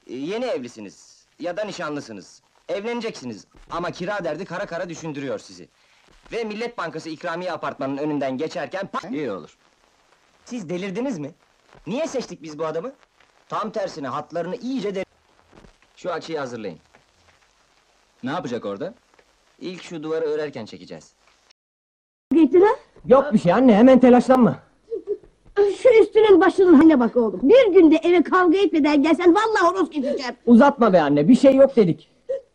Yeni evlisiniz ya da nişanlısınız. Evleneceksiniz ama kira derdi kara kara düşündürüyor sizi. Ve Millet Bankası ikramiye apartmanının önünden geçerken İyi olur. Siz delirdiniz mi? Niye seçtik biz bu adamı? Tam tersine hatlarını iyice Şu açıyı hazırlayın. Ne yapacak orada? İlk şu duvarı örerken çekeceğiz. Gitti lan. Yok bir şey anne, hemen telaşlanma. Şu üstünün başının haline bak oğlum. Bir günde eve kavga etmeden gelsen vallahi horoz keseceğim. Uzatma be anne, bir şey yok dedik.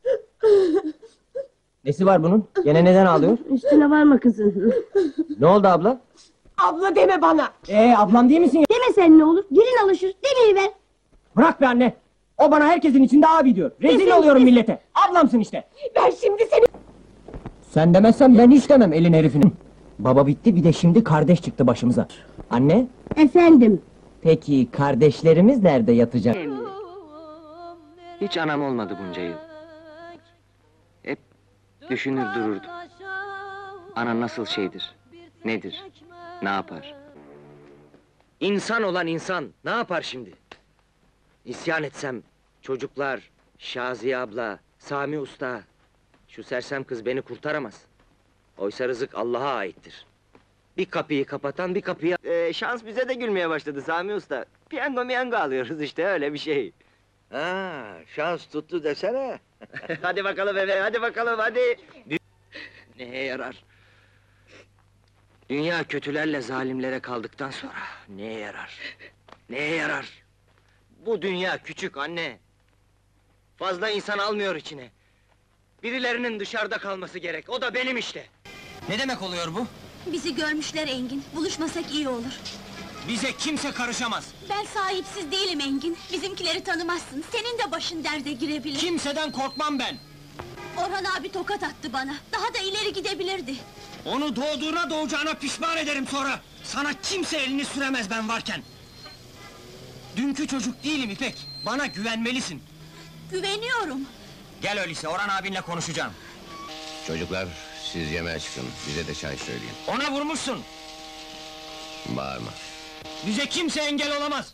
Nesi var bunun? Gene neden ağlıyor? Üstüne varma kızım. Ne oldu abla? Abla deme bana. Ablam değil misin ya? Deme sen ne olur. Dilin alışır. Demeyiver. Bırak be anne! O bana herkesin içinde abi diyor. Rezil Kesin, oluyorum kesin. millete. Ablamsın işte. Ben şimdi seni... Sen demezsen ben hiç demem elin herifinin. Baba bitti, bir de şimdi kardeş çıktı başımıza. Anne, Efendim. peki kardeşlerimiz nerede yatacak? Hiç anam olmadı bunca yıl. Hep düşünür dururdum. Ana nasıl şeydir, nedir, ne yapar? İnsan olan insan, ne yapar şimdi? İsyan etsem, çocuklar, Şaziye abla, Sami usta... Şu sersem kız beni kurtaramaz. Oysa rızık Allah'a aittir. Bir kapıyı kapatan bir kapıyı... şans bize de gülmeye başladı Sami usta. Piyango miyango alıyoruz işte, öyle bir şey. Ha, şans tuttu desene. Hadi bakalım eve, hadi bakalım, hadi! Neye yarar? Dünya kötülerle zalimlere kaldıktan sonra neye yarar? Neye yarar? Bu dünya küçük anne. Fazla insan almıyor içine. Birilerinin dışarıda kalması gerek, o da benim işte! Ne demek oluyor bu? Bizi görmüşler Engin, buluşmasak iyi olur. Bize kimse karışamaz! Ben sahipsiz değilim Engin, bizimkileri tanımazsın, senin de başın derde girebilir. Kimseden korkmam ben! Orhan abi tokat attı bana, daha da ileri gidebilirdi. Onu doğduğuna doğacağına pişman ederim sonra! Sana kimse elini süremez ben varken! Dünkü çocuk değilim İpek, bana güvenmelisin! Güveniyorum! Gel öyleyse, Orhan abinle konuşacağım. Çocuklar, siz yemeğe çıkın, bize de çay söyleyin. Ona vurmuşsun! Bağırma. Bize kimse engel olamaz!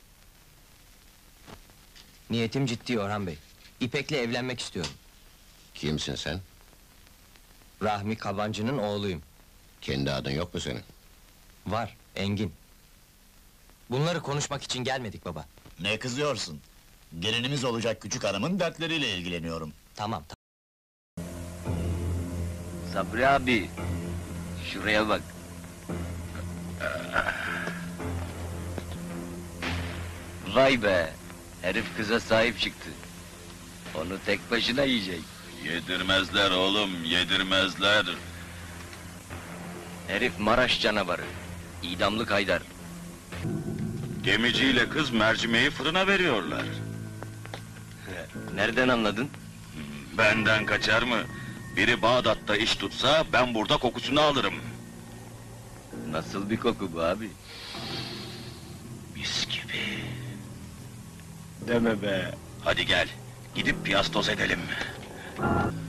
Niyetim ciddi Orhan bey. İpek'le evlenmek istiyorum. Kimsin sen? Rahmi Kabancı'nın oğluyum. Kendi adın yok mu senin? Var, Engin. Bunları konuşmak için gelmedik baba. Ne kızıyorsun? Gelinimiz olacak küçük hanımın dertleriyle ilgileniyorum. Tamam, Sabri abi, şuraya bak. Vay be! Herif kıza sahip çıktı. Onu tek başına yiyecek. Yedirmezler oğlum, yedirmezler. Herif Maraş canavarı. İdamlık Haydar. Gemiciyle kız mercimeği fırına veriyorlar. Nereden anladın? Benden kaçar mı? Biri Bağdat'ta iş tutsa, ben burada kokusunu alırım. Nasıl bir koku bu abi? Mis gibi. Deme be! Hadi gel, gidip piyastos edelim.